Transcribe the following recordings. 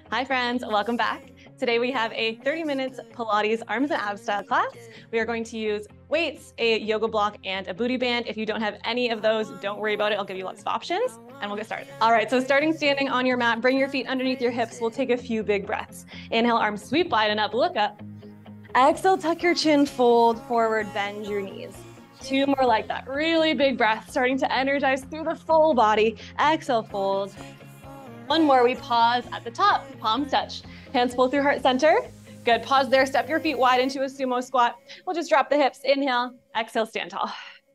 Hi friends, welcome back. Today we have a 30 minutes Pilates arms and abs style class. We are going to use weights, a yoga block, and a booty band. If you don't have any of those, don't worry about it. I'll give you lots of options and we'll get started. All right, so starting standing on your mat, bring your feet underneath your hips. We'll take a few big breaths. Inhale, arms sweep wide and up, look up. Exhale, tuck your chin, fold forward, bend your knees. Two more like that. Really big breath, starting to energize through the full body. Exhale, fold. One more, we pause at the top, palms touch. Hands pull through heart center. Good, pause there, step your feet wide into a sumo squat. We'll just drop the hips, inhale, exhale, stand tall.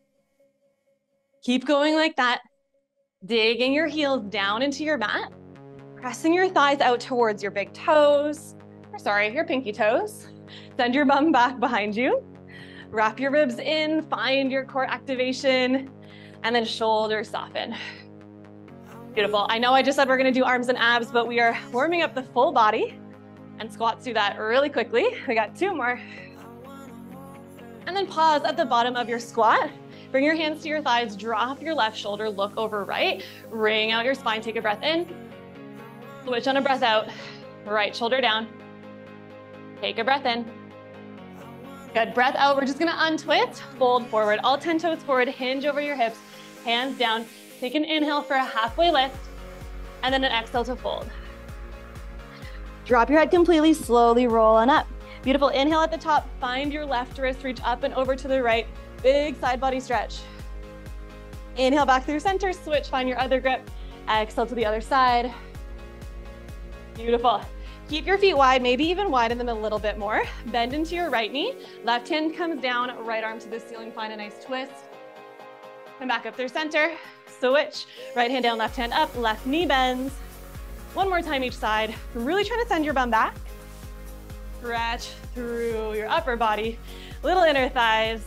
Keep going like that. Digging your heels down into your mat. Pressing your thighs out towards your big toes, your pinky toes. Send your bum back behind you. Wrap your ribs in, find your core activation, and then shoulders soften. Beautiful. I know I just said we're going to do arms and abs, but we are warming up the full body, and squats do that really quickly. We got two more. And then pause at the bottom of your squat. Bring your hands to your thighs, drop your left shoulder, look over right, ring out your spine, take a breath in, switch on a breath out, right shoulder down, take a breath in. Good, breath out. We're just going to untwist, fold forward, all 10 toes forward, hinge over your hips, hands down. Take an inhale for a halfway lift, and then an exhale to fold. Drop your head completely, slowly roll on up. Beautiful, inhale at the top, find your left wrist, reach up and over to the right, big side body stretch. Inhale back through center, switch, find your other grip, exhale to the other side. Beautiful. Keep your feet wide, maybe even widen them a little bit more. Bend into your right knee, left hand comes down, right arm to the ceiling, find a nice twist. Come back up through center. Switch, right hand down, left hand up, left knee bends. One more time each side. Really trying to send your bum back. Stretch through your upper body, little inner thighs.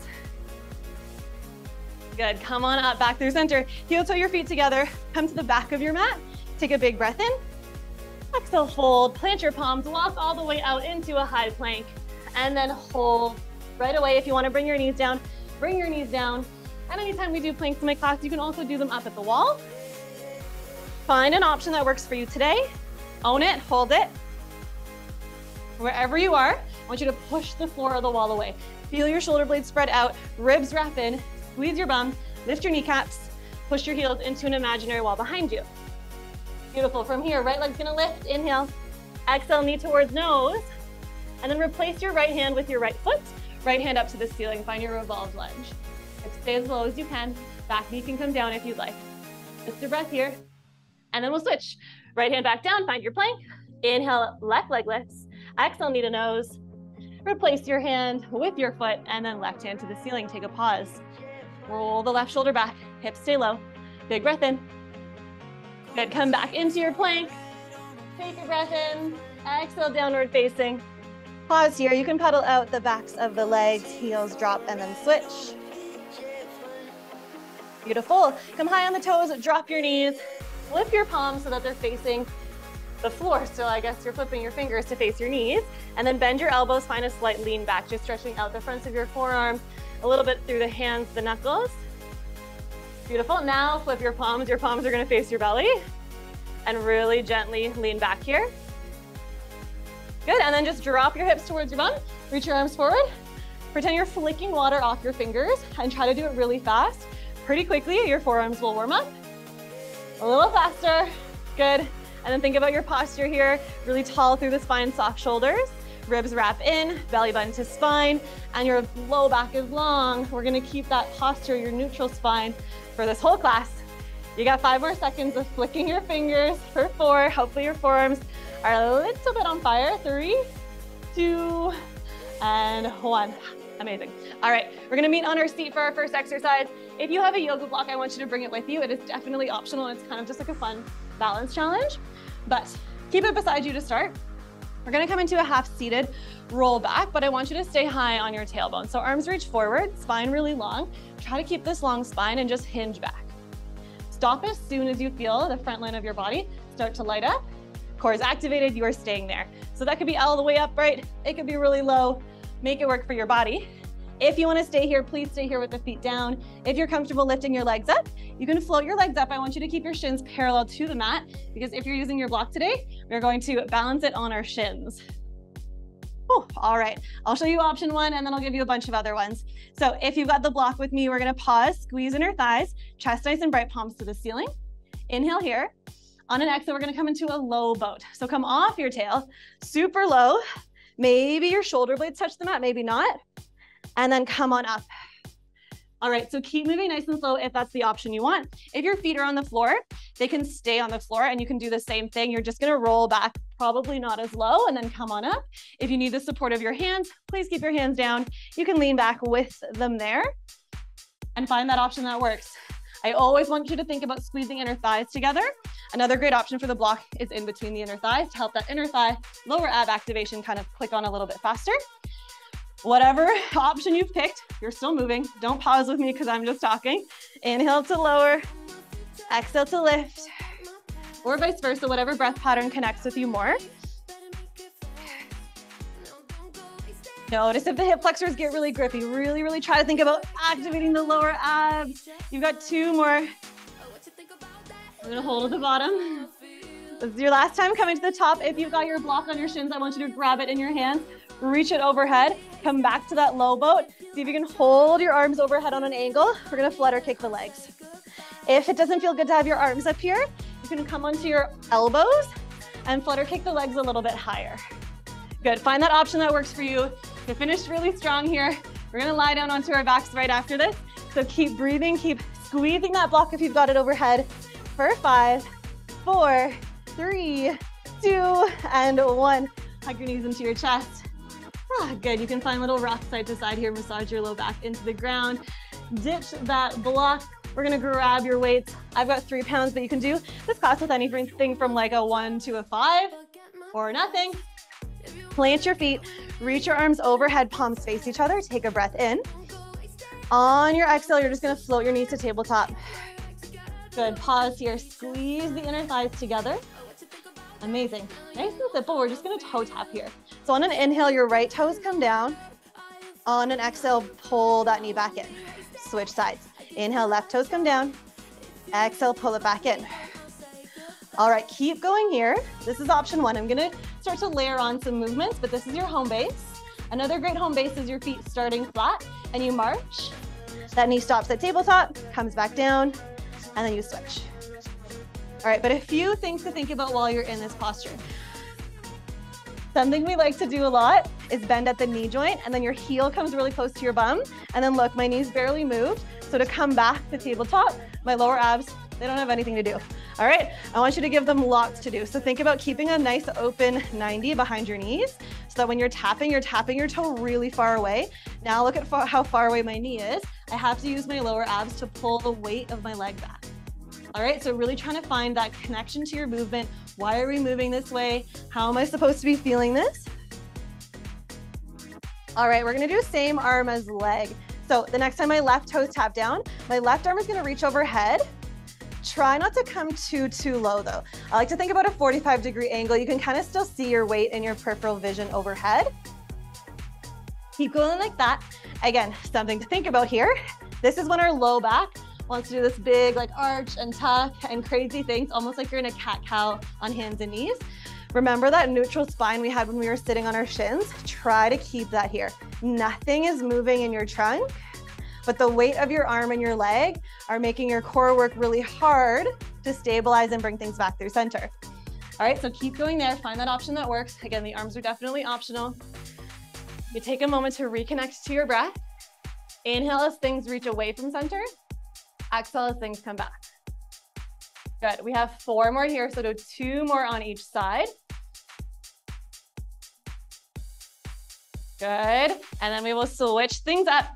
Good, come on up, back through center. Heel toe your feet together, come to the back of your mat. Take a big breath in. Exhale, fold, plant your palms, walk all the way out into a high plank, and then hold right away. If you want to bring your knees down, bring your knees down. And anytime we do planks in my class, you can also do them up at the wall. Find an option that works for you today. Own it, hold it. Wherever you are, I want you to push the floor or the wall away. Feel your shoulder blades spread out, ribs wrap in, squeeze your bum, lift your kneecaps, push your heels into an imaginary wall behind you. Beautiful. From here, right leg's gonna lift, inhale, exhale, knee towards nose, and then replace your right hand with your right foot, right hand up to the ceiling, find your revolved lunge. Stay as low as you can. Back knee can come down if you'd like. Just a breath here. And then we'll switch. Right hand back down, find your plank. Inhale, left leg lifts. Exhale, knee to nose. Replace your hand with your foot and then left hand to the ceiling. Take a pause. Roll the left shoulder back. Hips stay low. Big breath in. Good, come back into your plank. Take a breath in. Exhale, downward facing. Pause here. You can pedal out the backs of the legs, heels drop, and then switch. Beautiful. Come high on the toes, drop your knees, lift your palms so that they're facing the floor. So I guess you're flipping your fingers to face your knees, and then bend your elbows, find a slight lean back, just stretching out the fronts of your forearms, a little bit through the hands, the knuckles. Beautiful. Now flip your palms. Your palms are going to face your belly, and really gently lean back here. Good, and then just drop your hips towards your bum, reach your arms forward. Pretend you're flicking water off your fingers, and try to do it really fast. Pretty quickly, your forearms will warm up. A little faster, good. And then think about your posture here, really tall through the spine, soft shoulders, ribs wrap in, belly button to spine, and your low back is long. We're gonna keep that posture, your neutral spine, for this whole class. You got 5 more seconds of flicking your fingers for 4. Hopefully your forearms are a little bit on fire. 3, 2, and 1. Amazing. All right, we're gonna meet on our seat for our first exercise. If you have a yoga block, I want you to bring it with you. It is definitely optional. It's kind of just like a fun balance challenge, but keep it beside you to start. We're gonna come into a half seated roll back, but I want you to stay high on your tailbone. So arms reach forward, spine really long. Try to keep this long spine and just hinge back. Stop as soon as you feel the front line of your body start to light up. Core is activated, you are staying there. So that could be all the way upright. It could be really low. Make it work for your body. If you want to stay here, please stay here with the feet down. If you're comfortable lifting your legs up, you can float your legs up. I want you to keep your shins parallel to the mat because if you're using your block today, we're going to balance it on our shins. Oh, all right, I'll show you option one and then I'll give you a bunch of other ones. So if you've got the block with me, we're gonna pause, squeeze inner thighs, chest nice and bright, palms to the ceiling. Inhale here. On an exhale, we're gonna come into a low boat. So come off your tail, super low. Maybe your shoulder blades touch the mat, maybe not. And then come on up. All right, so keep moving nice and slow if that's the option you want. If your feet are on the floor, they can stay on the floor and you can do the same thing. You're just gonna roll back, probably not as low, and then come on up. If you need the support of your hands, please keep your hands down. You can lean back with them there and find that option that works. I always want you to think about squeezing inner thighs together. Another great option for the block is in between the inner thighs to help that inner thigh, lower ab activation kind of click on a little bit faster. Whatever option you've picked, you're still moving. Don't pause with me because I'm just talking. Inhale to lower, exhale to lift, or vice versa, whatever breath pattern connects with you more. Notice if the hip flexors get really grippy. Really, really try to think about activating the lower abs. You've got two more. We're gonna hold at the bottom. This is your last time coming to the top. If you've got your block on your shins, I want you to grab it in your hands, reach it overhead, come back to that low boat. See if you can hold your arms overhead on an angle. We're gonna flutter kick the legs. If it doesn't feel good to have your arms up here, you can come onto your elbows and flutter kick the legs a little bit higher. Good, find that option that works for you. You finished really strong here. We're gonna lie down onto our backs right after this. So keep breathing, keep squeezing that block if you've got it overhead for 5, 4, 3, 2, and 1. Hug your knees into your chest. Good, you can find little rocks side to side here, massage your low back into the ground. Ditch that block. We're gonna grab your weights. I've got 3 pounds, but you can do this class with anything from like a 1 to a 5 or nothing. Plant your feet, reach your arms overhead, palms face each other. Take a breath in. On your exhale, you're just gonna float your knees to tabletop. Good, pause here. Squeeze the inner thighs together. Amazing. Nice and simple. We're just gonna toe tap here. So on an inhale, your right toes come down. On an exhale, pull that knee back in. Switch sides. Inhale, left toes come down. Exhale, pull it back in. All right, keep going here. This is option one. I'm gonna start to layer on some movements, but this is your home base. Another great home base is your feet starting flat and you march. That knee stops at tabletop, comes back down, and then you switch. All right, but a few things to think about while you're in this posture. Something we like to do a lot is bend at the knee joint and then your heel comes really close to your bum. And then look, my knees barely moved. So to come back to tabletop, my lower abs, they don't have anything to do. All right, I want you to give them lots to do. So think about keeping a nice open 90 behind your knees so that when you're tapping your toe really far away. Now look at how far away my knee is. I have to use my lower abs to pull the weight of my leg back. All right, so really trying to find that connection to your movement. Why are we moving this way? How am I supposed to be feeling this? All right, we're gonna do same arm as leg. So the next time my left toes tap down, my left arm is gonna reach overhead. Try not to come too low though. I like to think about a 45-degree angle. You can kind of still see your weight in your peripheral vision overhead. Keep going like that. Again, something to think about here. This is when our low back wants to do this big like arch and tuck and crazy things, almost like you're in a cat-cow on hands and knees. Remember that neutral spine we had when we were sitting on our shins? Try to keep that here. Nothing is moving in your trunk, but the weight of your arm and your leg are making your core work really hard to stabilize and bring things back through center. All right, so keep going there. Find that option that works. Again, the arms are definitely optional. You take a moment to reconnect to your breath. Inhale as things reach away from center. Exhale as things come back. Good, we have 4 more here, so do 2 more on each side. Good, and then we will switch things up.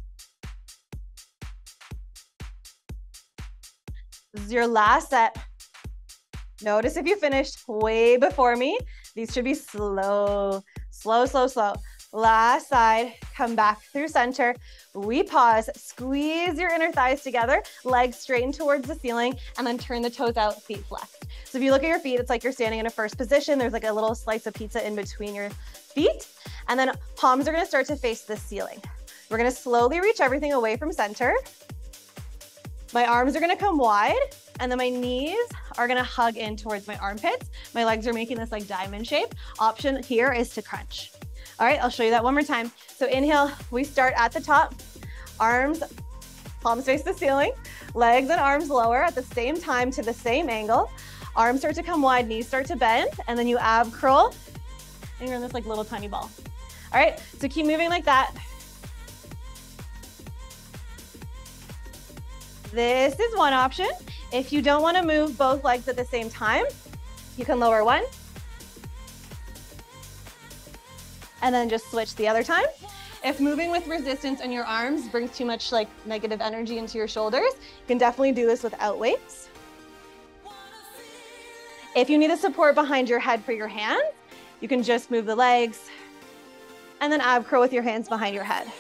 This is your last set. Notice if you finished way before me. These should be slow, slow, slow, slow. Last side, come back through center. We pause, squeeze your inner thighs together, legs straighten towards the ceiling, and then turn the toes out, feet flexed. So if you look at your feet, it's like you're standing in a first position. There's like a little slice of pizza in between your feet. And then palms are gonna start to face the ceiling. We're gonna slowly reach everything away from center. My arms are gonna come wide, and then my knees are gonna hug in towards my armpits. My legs are making this like diamond shape. Option here is to crunch. All right, I'll show you that one more time. So inhale, we start at the top, arms, palms face the ceiling, legs and arms lower at the same time to the same angle. Arms start to come wide, knees start to bend, and then you ab curl, and you're in this like little tiny ball. All right, so keep moving like that. This is one option. If you don't want to move both legs at the same time, you can lower one, and then just switch the other time. If moving with resistance in your arms brings too much like negative energy into your shoulders, you can definitely do this without weights. If you need a support behind your head for your hands, you can just move the legs and then ab curl with your hands behind your head.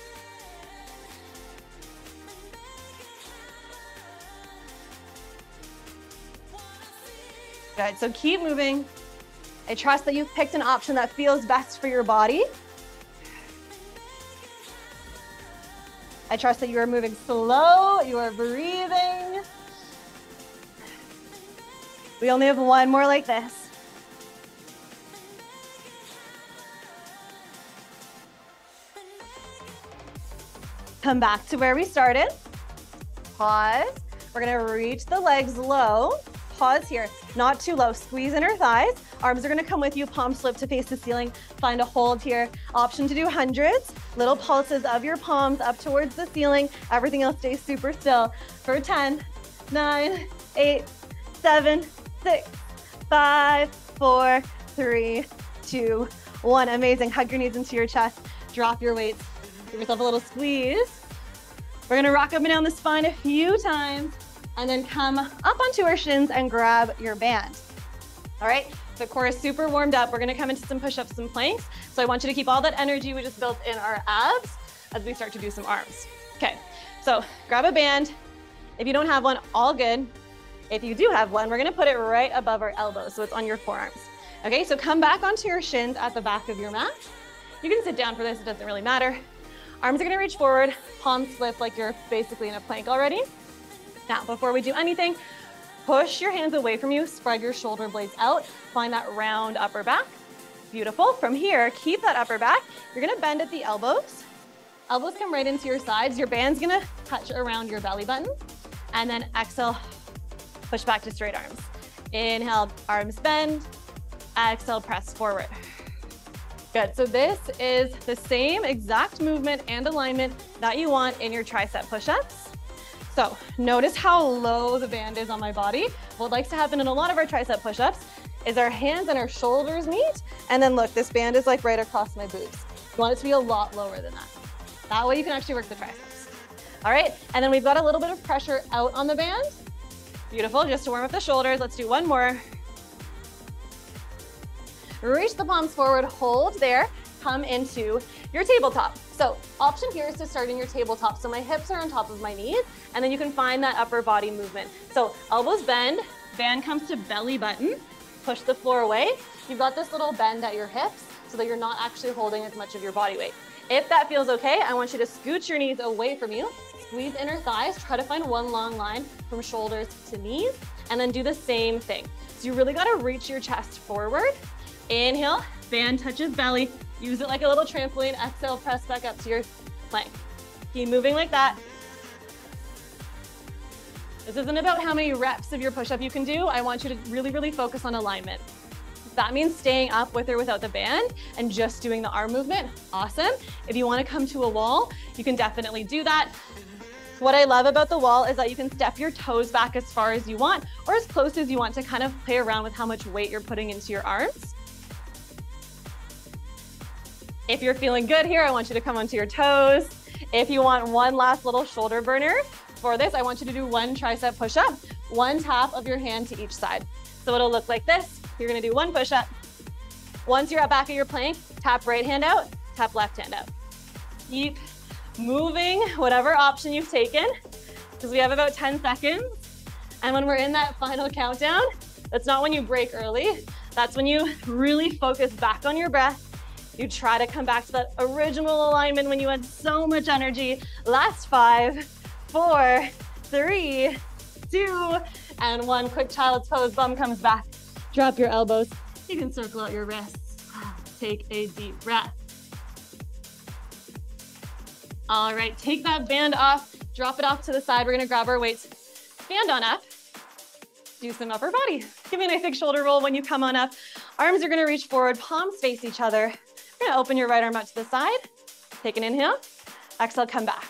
Good, so keep moving. I trust that you've picked an option that feels best for your body. I trust that you are moving slow, you are breathing. We only have one more like this. Come back to where we started. Pause. We're gonna reach the legs low. Pause here, not too low. Squeeze inner thighs. Arms are gonna come with you, palms flip to face the ceiling. Find a hold here. Option to do hundreds. Little pulses of your palms up towards the ceiling. Everything else stays super still. For 10, 9, 8, 7, 6, 5, 4, 3, 2, 1. Amazing. Hug your knees into your chest. Drop your weights. Give yourself a little squeeze. We're gonna rock up and down the spine a few times, and then come up onto our shins and grab your band. All right, the core is super warmed up. We're gonna come into some push-ups and planks. So I want you to keep all that energy we just built in our abs as we start to do some arms. Okay, so grab a band. If you don't have one, all good. If you do have one, we're gonna put it right above our elbows, so it's on your forearms. Okay, so come back onto your shins at the back of your mat. You can sit down for this, it doesn't really matter. Arms are gonna reach forward, palms flip like you're basically in a plank already. Now, before we do anything, push your hands away from you, spread your shoulder blades out, find that round upper back. Beautiful. From here, keep that upper back. You're gonna bend at the elbows. Elbows come right into your sides. Your band's gonna touch around your belly button. And then exhale, push back to straight arms. Inhale, arms bend. Exhale, press forward. Good, so this is the same exact movement and alignment that you want in your tricep push-ups. So notice how low the band is on my body. What likes to happen in a lot of our tricep push-ups is our hands and our shoulders meet, and then look, this band is like right across my boobs. You want it to be a lot lower than that. That way you can actually work the triceps. All right, and then we've got a little bit of pressure out on the band. Beautiful, just to warm up the shoulders. Let's do one more. Reach the palms forward, hold there, come into your tabletop. So option here is to start in your tabletop. So my hips are on top of my knees, and then you can find that upper body movement. So elbows bend, band comes to belly button, push the floor away. You've got this little bend at your hips so that you're not actually holding as much of your body weight. If that feels okay, I want you to scoot your knees away from you, squeeze inner thighs, try to find one long line from shoulders to knees, and then do the same thing. So you really gotta reach your chest forward. Inhale, band touches belly, use it like a little trampoline. Exhale, press back up to your plank. Keep moving like that. This isn't about how many reps of your push-up you can do. I want you to really, really focus on alignment. If that means staying up with or without the band and just doing the arm movement, awesome. If you want to come to a wall, you can definitely do that. What I love about the wall is that you can step your toes back as far as you want or as close as you want to kind of play around with how much weight you're putting into your arms. If you're feeling good here, I want you to come onto your toes. If you want one last little shoulder burner for this, I want you to do one tricep push-up, one tap of your hand to each side. So it'll look like this. You're gonna do one push-up. Once you're at back of your plank, tap right hand out, tap left hand out. Keep moving, whatever option you've taken, because we have about 10 seconds. And when we're in that final countdown, that's not when you break early. That's when you really focus back on your breath. You try to come back to that original alignment when you had so much energy. Last 5, 4, 3, 2, and 1. Quick child's pose, bum comes back. Drop your elbows. You can circle out your wrists. Take a deep breath. All right, take that band off, drop it off to the side. We're gonna grab our weights, stand on up, do some upper body. Give me a nice big shoulder roll when you come on up. Arms are gonna reach forward, palms face each other. You're gonna open your right arm out to the side. Take an inhale, exhale, come back.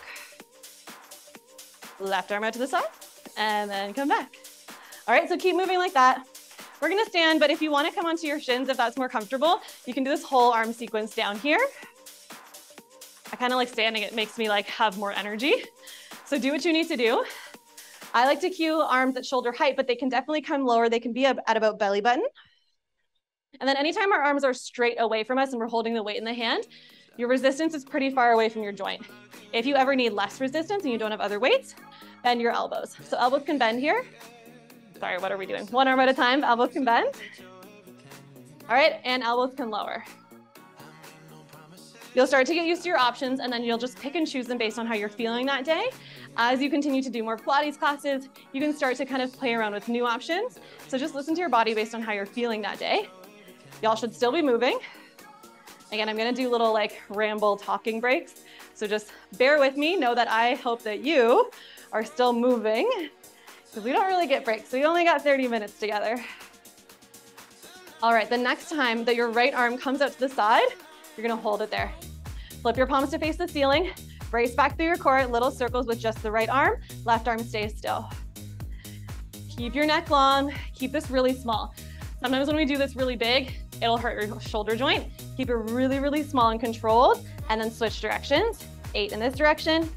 Left arm out to the side, and then come back. All right, so keep moving like that. We're gonna stand, but if you wanna come onto your shins, if that's more comfortable, you can do this whole arm sequence down here. I kind of like standing, it makes me like have more energy. So do what you need to do. I like to cue arms at shoulder height, but they can definitely come lower. They can be at about belly button. And then anytime our arms are straight away from us and we're holding the weight in the hand, your resistance is pretty far away from your joint. If you ever need less resistance and you don't have other weights, bend your elbows. So elbows can bend here. Sorry, what are we doing? One arm at a time, elbows can bend. All right, and elbows can lower. You'll start to get used to your options and then you'll just pick and choose them based on how you're feeling that day. As you continue to do more Pilates classes, you can start to kind of play around with new options. So just listen to your body based on how you're feeling that day. Y'all should still be moving. Again, I'm gonna do little like ramble talking breaks. So just bear with me. Know that I hope that you are still moving because we don't really get breaks. We only got 30 minutes together. All right, the next time that your right arm comes out to the side, you're gonna hold it there. Flip your palms to face the ceiling, brace back through your core, little circles with just the right arm, left arm stays still. Keep your neck long, keep this really small. Sometimes when we do this really big, it'll hurt your shoulder joint. Keep it really, really small and controlled, and then switch directions. 8 in this direction.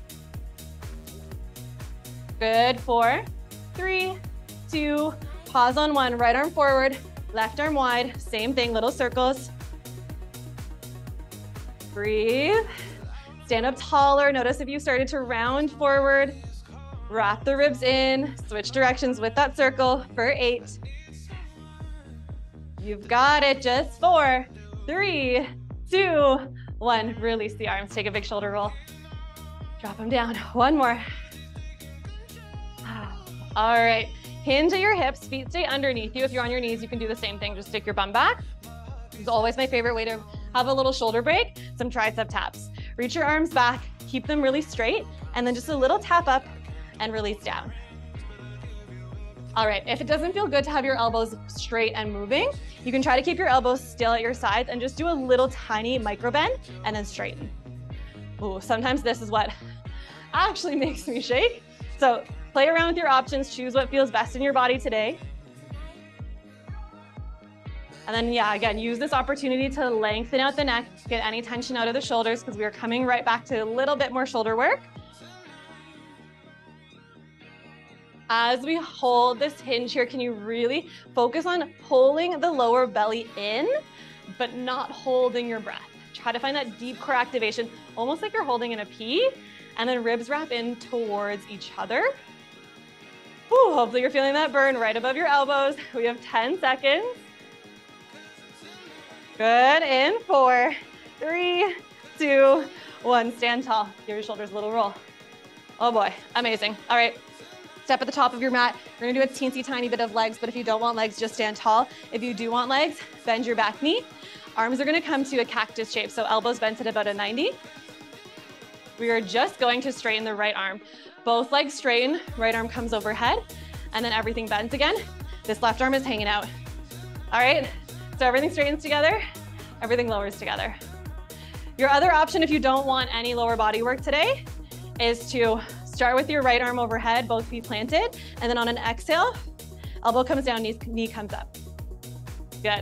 Good, 4, 3, 2, pause on 1, right arm forward, left arm wide, same thing, little circles. Breathe, stand up taller. Notice if you started to round forward, wrap the ribs in, switch directions with that circle for 8. You've got it, just 4, 3, 2, 1. Release the arms, take a big shoulder roll. Drop them down, 1 more. All right, hinge at your hips, feet stay underneath you. If you're on your knees, you can do the same thing, just stick your bum back. It's always my favorite way to have a little shoulder break, some tricep taps. Reach your arms back, keep them really straight, and then just a little tap up and release down. All right, if it doesn't feel good to have your elbows straight and moving, you can try to keep your elbows still at your sides and just do a little tiny micro bend and then straighten. Ooh, sometimes this is what actually makes me shake. So play around with your options, choose what feels best in your body today. And then, yeah, again, use this opportunity to lengthen out the neck, get any tension out of the shoulders because we are coming right back to a little bit more shoulder work. As we hold this hinge here, can you really focus on pulling the lower belly in, but not holding your breath? Try to find that deep core activation, almost like you're holding in a P, and then ribs wrap in towards each other. Ooh, hopefully you're feeling that burn right above your elbows. We have 10 seconds. Good, in 4, 3, 2, 1. Stand tall, give your shoulders a little roll. Oh boy, amazing. All right, step at the top of your mat. We're gonna do a teensy tiny bit of legs, but if you don't want legs, just stand tall. If you do want legs, bend your back knee. Arms are gonna come to a cactus shape, so elbows bent at about a 90. We are just going to straighten the right arm. Both legs straighten, right arm comes overhead, and then everything bends again. This left arm is hanging out. All right, so everything straightens together, everything lowers together. Your other option, if you don't want any lower body work today, is to start with your right arm overhead, both feet planted, and then on an exhale, elbow comes down, knee comes up. Good.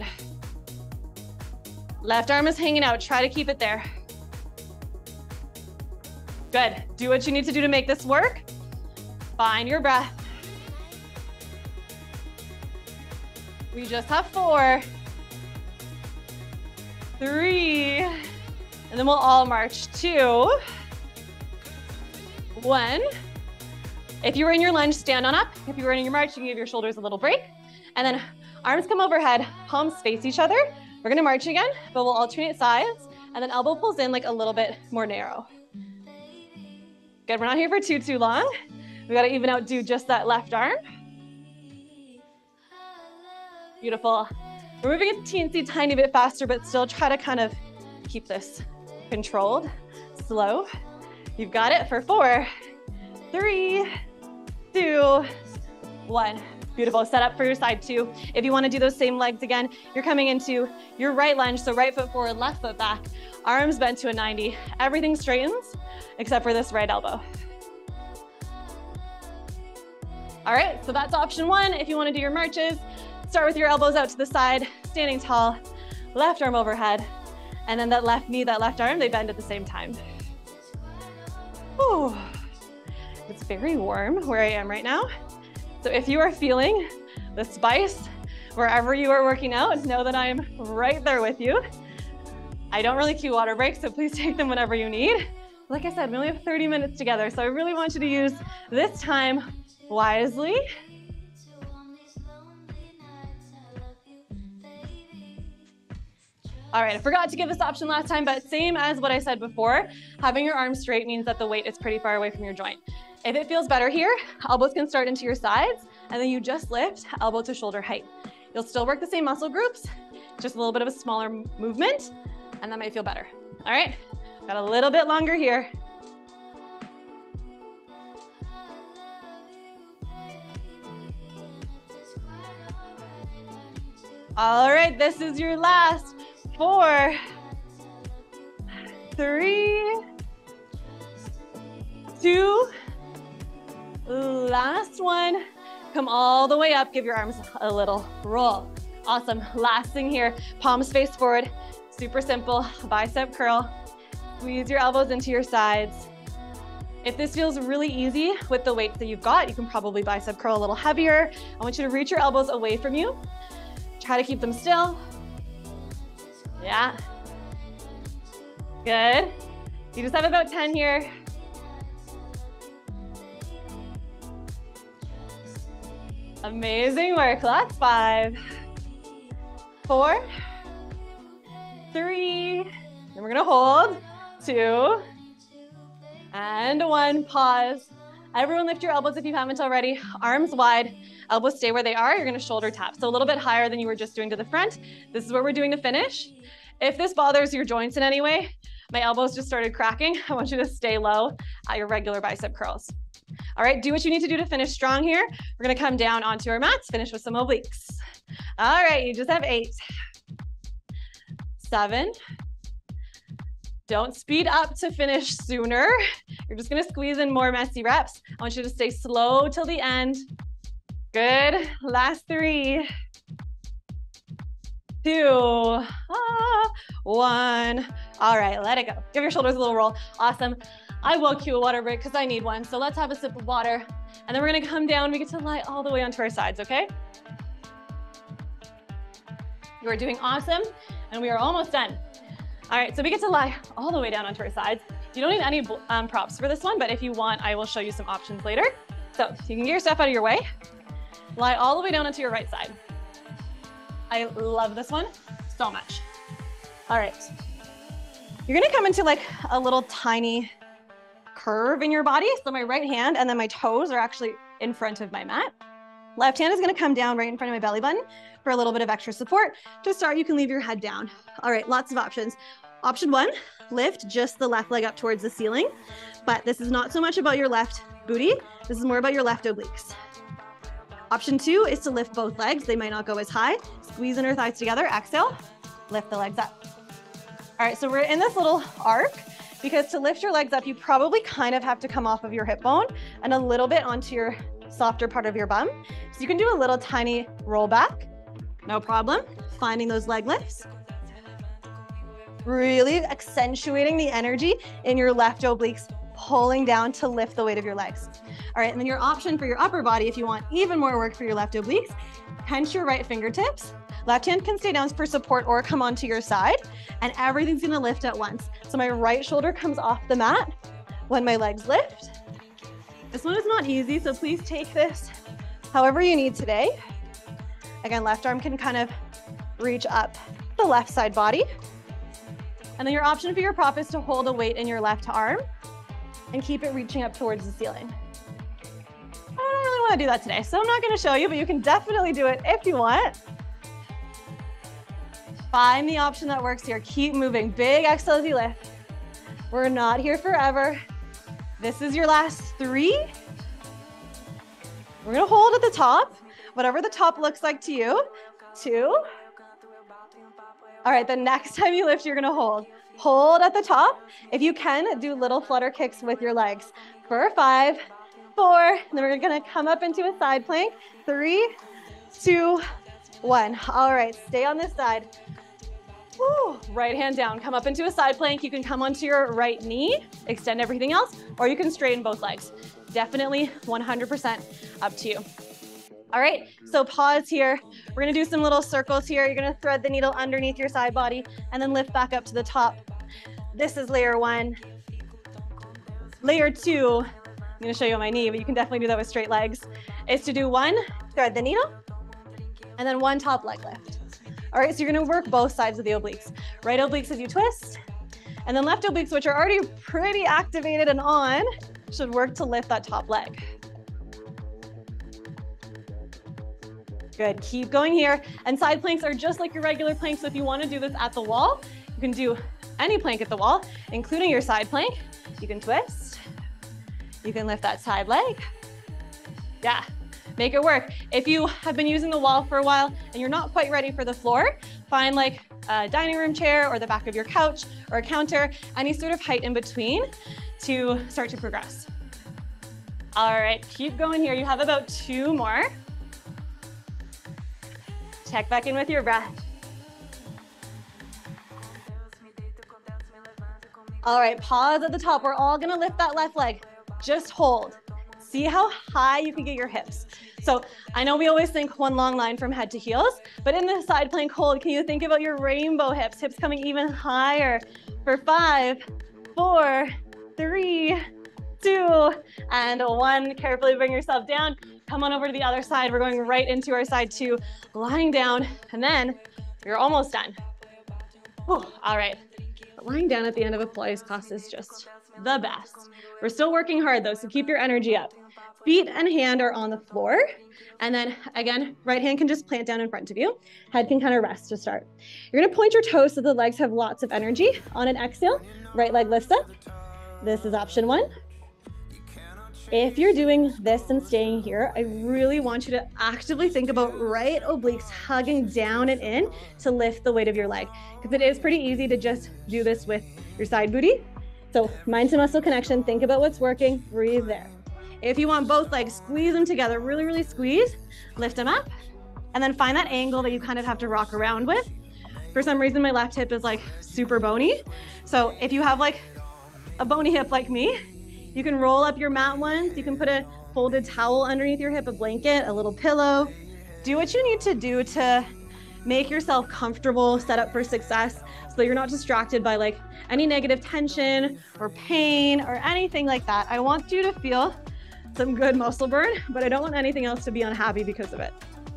Left arm is hanging out, try to keep it there. Good, do what you need to do to make this work. Find your breath. We just have 4, 3, and then we'll all march 2, 1. If you were in your lunge, stand on up. If you were in your march, you can give your shoulders a little break. And then arms come overhead, palms face each other. We're gonna march again, but we'll alternate sides. and then elbow pulls in like a little bit more narrow. Good, we're not here for too long. We gotta even out do just that left arm. Beautiful. We're moving a teensy tiny bit faster, but still try to kind of keep this controlled, slow. You've got it for 4, 3, 2, 1. Beautiful. Set up for your side 2. If you want to do those same legs again, you're coming into your right lunge, so right foot forward, left foot back, arms bent to a 90. Everything straightens except for this right elbow. All right, so that's option 1. If you want to do your marches, start with your elbows out to the side, standing tall, left arm overhead, and then that left knee, that left arm, they bend at the same time. Ooh. It's very warm where I am right now. So if you are feeling the spice wherever you are working out, know that I am right there with you. I don't really cue water breaks, so please take them whenever you need. Like I said, we only have 30 minutes together, so I really want you to use this time wisely. All right, I forgot to give this option last time, but same as what I said before, having your arms straight means that the weight is pretty far away from your joint. If it feels better here, elbows can start into your sides, and then you just lift elbow to shoulder height. You'll still work the same muscle groups, just a little bit of a smaller movement, and that might feel better. All right, got a little bit longer here. All right, this is your last 4, 3, 2, last one. Come all the way up, give your arms a little roll. Awesome, last thing here, palms face forward, super simple, bicep curl. Squeeze your elbows into your sides. If this feels really easy with the weights that you've got, you can probably bicep curl a little heavier. I want you to reach your elbows away from you. Try to keep them still. Yeah. Good. You just have about 10 here. Amazing work. Last 5, 4, 3, and we're gonna hold, 2, and 1. Pause. Everyone lift your elbows if you haven't already. Arms wide, elbows stay where they are. You're gonna shoulder tap. So a little bit higher than you were just doing to the front. This is what we're doing to finish. If this bothers your joints in any way, my elbows just started cracking, I want you to stay low at your regular bicep curls. All right, do what you need to do to finish strong here. We're gonna come down onto our mats, finish with some obliques. All right, you just have 8, 7. Don't speed up to finish sooner. You're just gonna squeeze in more messy reps. I want you to stay slow till the end. Good, last 3, 2, 1. All right, let it go. Give your shoulders a little roll. Awesome. I will cue a water break because I need one. So let's have a sip of water. And then we're gonna come down. We get to lie all the way onto our sides, okay? You are doing awesome. And we are almost done. All right, so we get to lie all the way down onto our sides. You don't need any props for this one, but if you want, I will show you some options later. So you can get your stuff out of your way. Lie all the way down onto your right side. I love this one so much. All right. You're gonna come into like a little tiny curve in your body. So my right hand and then my toes are actually in front of my mat. Left hand is gonna come down right in front of my belly button for a little bit of extra support. To start, you can leave your head down. All right, lots of options. Option 1, lift just the left leg up towards the ceiling. But this is not so much about your left booty. This is more about your left obliques. Option 2 is to lift both legs. They might not go as high. Squeeze inner thighs together, exhale, lift the legs up. All right, so we're in this little arc because to lift your legs up, you probably kind of have to come off of your hip bone and a little bit onto your softer part of your bum. So you can do a little tiny roll back, no problem. Finding those leg lifts. Really accentuating the energy in your left obliques, pulling down to lift the weight of your legs. All right, and then your option for your upper body, if you want even more work for your left obliques, pinch your right fingertips. Left hand can stay down for support or come onto your side, and everything's gonna lift at once. So my right shoulder comes off the mat when my legs lift. This one is not easy, so please take this however you need today. Again, left arm can kind of reach up the left side body. And then your option for your prop is to hold a weight in your left arm and keep it reaching up towards the ceiling. I don't really want to do that today, so I'm not going to show you, but you can definitely do it if you want. Find the option that works here. Keep moving. Big exhale as you lift. We're not here forever. This is your last 3. We're going to hold at the top, whatever the top looks like to you. 2. All right, the next time you lift, you're going to hold. Hold at the top. If you can, do little flutter kicks with your legs for 5, 4, and then we're going to come up into a side plank. 3, 2, 1. All right, stay on this side. Woo. Right hand down, come up into a side plank. You can come onto your right knee, extend everything else, or you can straighten both legs. Definitely 100% up to you. All right, so pause here. We're gonna do some little circles here. You're gonna thread the needle underneath your side body and then lift back up to the top. This is layer 1. Layer 2, I'm gonna show you on my knee, but you can definitely do that with straight legs, is to do 1, thread the needle, and then 1 top leg lift. All right, so you're gonna work both sides of the obliques. Right obliques as you twist, and then left obliques, which are already pretty activated and on, should work to lift that top leg. Good, keep going here. And side planks are just like your regular planks, so if you wanna do this at the wall, you can do any plank at the wall, including your side plank. You can twist, you can lift that side leg. Yeah. Make it work. If you have been using the wall for a while and you're not quite ready for the floor, find like a dining room chair or the back of your couch or a counter, any sort of height in between to start to progress. All right, keep going here. You have about 2 more. Check back in with your breath. All right, pause at the top. We're all gonna lift that left leg. Just hold. See how high you can get your hips. So I know we always think one long line from head to heels, but in the side plank hold, can you think about your rainbow hips, hips coming even higher for 5, 4, 3, 2, and 1. Carefully bring yourself down. Come on over to the other side. We're going right into our side 2, lying down, and then you're almost done. Whew, all right. But lying down at the end of a Pilates class is just the best. We're still working hard though, so keep your energy up. Feet and hand are on the floor. And then again, right hand can just plant down in front of you. Head can kind of rest to start. You're gonna point your toes so the legs have lots of energy. On an exhale, right leg lifts up. This is option 1. If you're doing this and staying here, I really want you to actively think about right obliques hugging down and in to lift the weight of your leg. Because it is pretty easy to just do this with your side booty. So mind to muscle connection, think about what's working, breathe there. If you want both legs, squeeze them together, really, really squeeze, lift them up, and then find that angle that you kind of have to rock around with. For some reason, my left hip is like super bony. So if you have like a bony hip like me, you can roll up your mat once, you can put a folded towel underneath your hip, a blanket, a little pillow. Do what you need to do to make yourself comfortable, set up for success, so that you're not distracted by like any negative tension or pain or anything like that. I want you to feel some good muscle burn, but I don't want anything else to be unhappy because of it.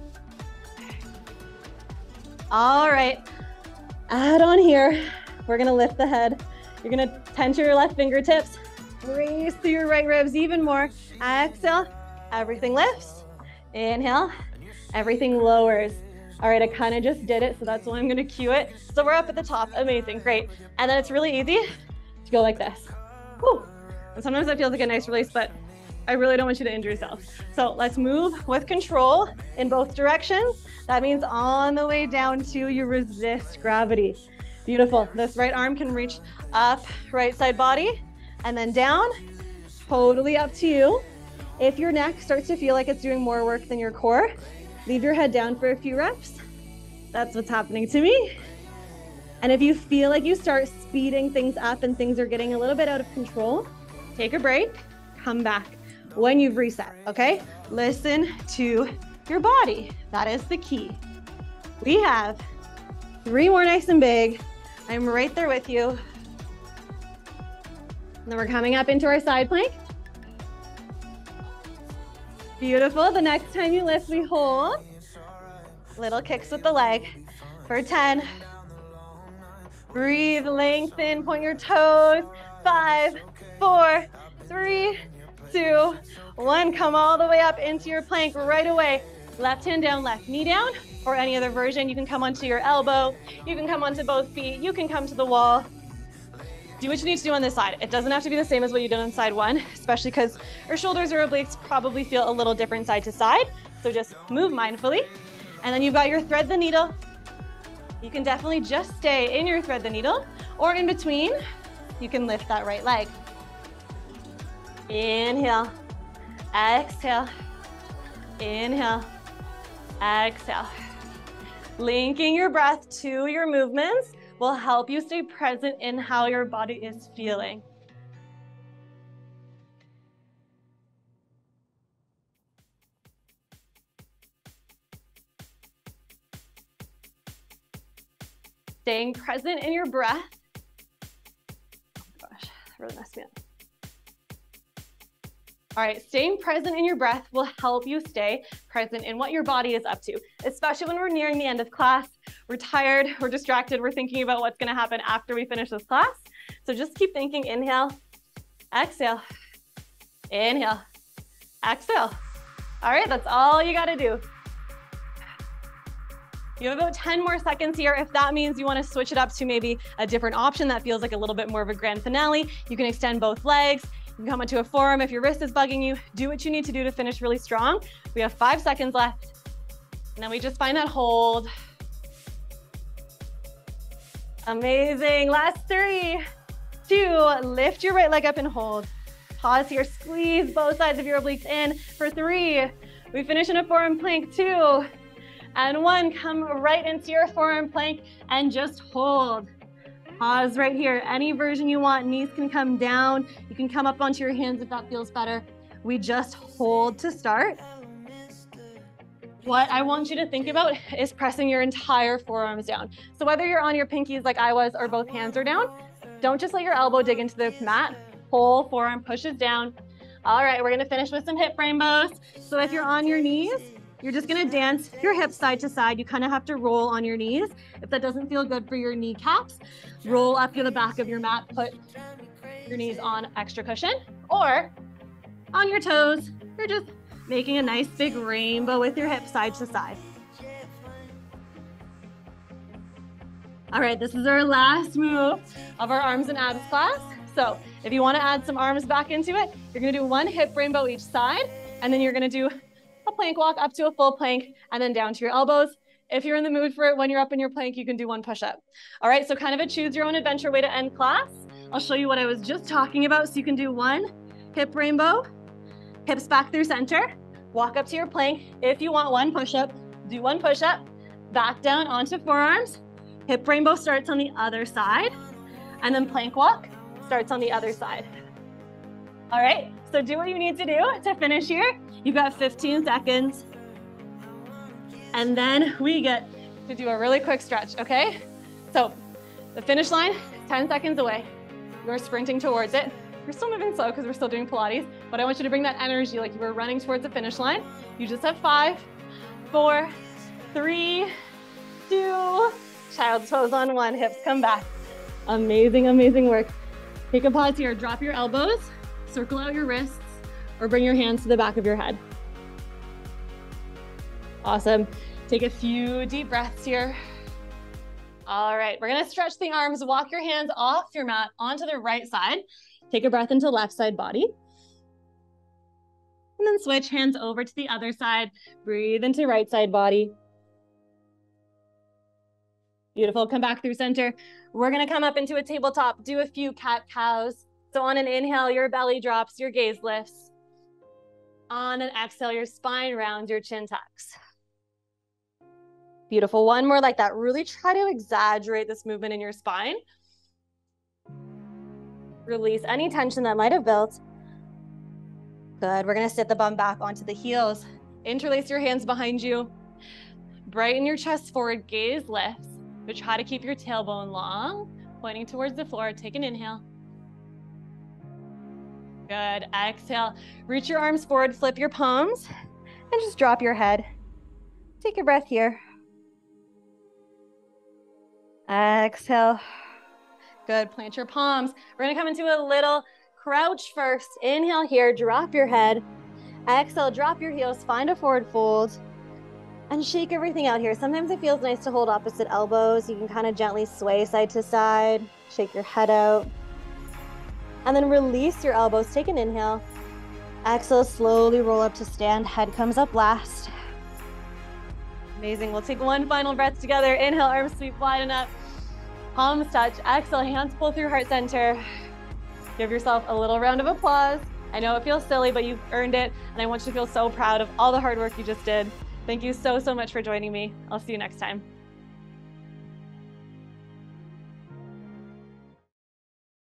All right, add on here. We're gonna lift the head. You're gonna tense your left fingertips, raise through your right ribs even more. Exhale, everything lifts. Inhale, everything lowers. All right, I kind of just did it, so that's why I'm gonna cue it. So we're up at the top, amazing, great. And then it's really easy to go like this. Whew. And sometimes that feels like a nice release, but I really don't want you to injure yourself. So let's move with control in both directions. That means on the way down to you resist gravity. Beautiful. This right arm can reach up, right side body, and then down. Totally up to you. If your neck starts to feel like it's doing more work than your core, leave your head down for a few reps. That's what's happening to me. And if you feel like you start speeding things up and things are getting a little bit out of control, take a break, come back when you've reset, okay? Listen to your body. That is the key. We have 3 more nice and big. I'm right there with you. And then we're coming up into our side plank. Beautiful. The next time you lift, we hold. Little kicks with the leg for 10, Breathe, lengthen, point your toes. 5, 4, 3, 2, 1. Come all the way up into your plank right away. Left hand down, left knee down, or any other version. You can come onto your elbow. You can come onto both feet. You can come to the wall. Do what you need to do on this side. It doesn't have to be the same as what you did on side one, especially because our shoulders or obliques probably feel a little different side to side. So just move mindfully. And then you've got your thread the needle. You can definitely just stay in your thread the needle, or in between, you can lift that right leg. Inhale, exhale, inhale, exhale. Linking your breath to your movements will help you stay present in how your body is feeling. Staying present in your breath. Oh my gosh, that really messed me up. All right, staying present in your breath will help you stay present in what your body is up to, especially when we're nearing the end of class. We're tired, we're distracted, we're thinking about what's gonna happen after we finish this class. So just keep thinking, inhale, exhale, inhale, exhale. All right, that's all you gotta do. You have about 10 more seconds here. If that means you want to switch it up to maybe a different option that feels like a little bit more of a grand finale, you can extend both legs. You can come onto a forearm if your wrist is bugging you. Do what you need to do to finish really strong. We have 5 seconds left. And then we just find that hold. Amazing. Last 3, 2, lift your right leg up and hold. Pause here, squeeze both sides of your obliques in for 3. We finish in a forearm plank, 2. And 1, come right into your forearm plank and just hold. Pause right here. Any version you want, knees can come down. You can come up onto your hands if that feels better. We just hold to start. What I want you to think about is pressing your entire forearms down. So whether you're on your pinkies like I was or both hands are down, don't just let your elbow dig into the mat. Whole forearm pushes down. All right, we're gonna finish with some hip rainbows. So if you're on your knees, you're just gonna dance your hips side to side. You kind of have to roll on your knees. If that doesn't feel good for your kneecaps, roll up to the back of your mat, put your knees on extra cushion, or on your toes, you're just making a nice big rainbow with your hips side to side. All right, this is our last move of our arms and abs class. So if you wanna add some arms back into it, you're gonna do 1 hip rainbow each side, and then you're gonna do a plank walk up to a full plank and then down to your elbows. If you're in the mood for it, when you're up in your plank, you can do 1 push-up. All right, so kind of a choose your own adventure way to end class. I'll show you what I was just talking about. So you can do 1 hip rainbow, hips back through center, walk up to your plank. If you want 1 push-up, do 1 push-up, back down onto forearms. Hip rainbow starts on the other side, and then plank walk starts on the other side. All right, so do what you need to do to finish here. You've got 15 seconds. And then we get to do a really quick stretch, okay? So the finish line, 10 seconds away. You're sprinting towards it. You're still moving slow because we're still doing Pilates, but I want you to bring that energy like you were running towards the finish line. You just have 5, 4, 3, 2, child's pose on 1, hips come back. Amazing, amazing work. Take a pause here, drop your elbows, circle out your wrists, or bring your hands to the back of your head. Awesome. Take a few deep breaths here. All right, we're gonna stretch the arms, walk your hands off your mat onto the right side. Take a breath into left side body. And then switch hands over to the other side. Breathe into right side body. Beautiful, come back through center. We're gonna come up into a tabletop, do a few cat-cows. So on an inhale, your belly drops, your gaze lifts. On an exhale, your spine rounds, your chin tucks. Beautiful, 1 more like that. Really try to exaggerate this movement in your spine. Release any tension that might have built. Good, we're gonna sit the bum back onto the heels. Interlace your hands behind you. Brighten your chest forward, gaze lifts. But try to keep your tailbone long, pointing towards the floor. Take an inhale. Good, exhale. Reach your arms forward, flip your palms, and just drop your head. Take a breath here. Exhale. Good, plant your palms. We're gonna come into a little crouch first. Inhale here, drop your head. Exhale, drop your heels, find a forward fold, and shake everything out here. Sometimes it feels nice to hold opposite elbows. You can kind of gently sway side to side, shake your head out, and then release your elbows. Take an inhale. Exhale, slowly roll up to stand. Head comes up last. Amazing. We'll take one final breath together. Inhale, arms sweep wide and up. Palms touch. Exhale, hands pull through heart center. Give yourself a little round of applause. I know it feels silly, but you've earned it. And I want you to feel so proud of all the hard work you just did. Thank you so, so much for joining me. I'll see you next time.